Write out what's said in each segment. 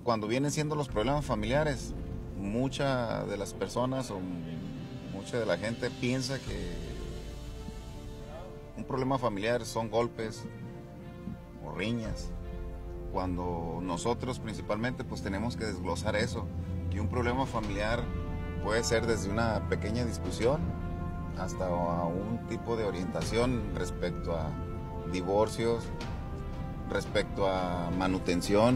cuando vienen siendo los problemas familiares, mucha de las personas o mucha de la gente piensa que un problema familiar son golpes o riñas, cuando nosotros principalmente pues tenemos que desglosar eso, que un problema familiar puede ser desde una pequeña discusión hasta a un tipo de orientación respecto a divorcios, respecto a manutención.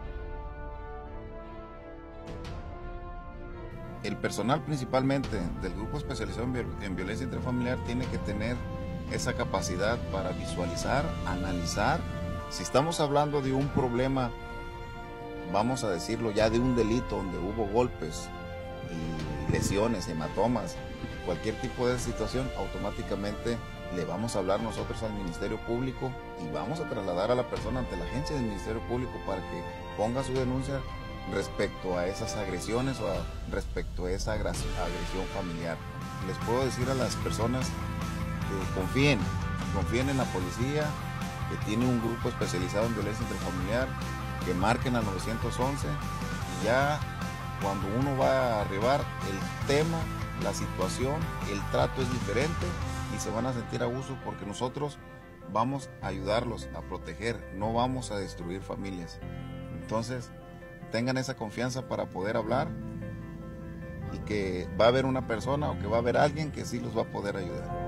El personal principalmente del grupo especializado en violencia intrafamiliar tiene que tener esa capacidad para visualizar, analizar. Si estamos hablando de un problema, vamos a decirlo ya de un delito donde hubo golpes y lesiones, hematomas, cualquier tipo de situación, automáticamente le vamos a hablar nosotros al Ministerio Público y vamos a trasladar a la persona ante la agencia del Ministerio Público para que ponga su denuncia respecto a esas agresiones o respecto a esa agresión familiar. Les puedo decir a las personas que confíen en la policía, que tiene un grupo especializado en violencia intrafamiliar, que marquen al 911 y ya cuando uno va a arribar el tema, la situación, el trato es diferente y se van a sentir a gusto porque nosotros vamos a ayudarlos a proteger, no vamos a destruir familias. Entonces, tengan esa confianza para poder hablar y que va a haber una persona o que va a haber alguien que sí los va a poder ayudar.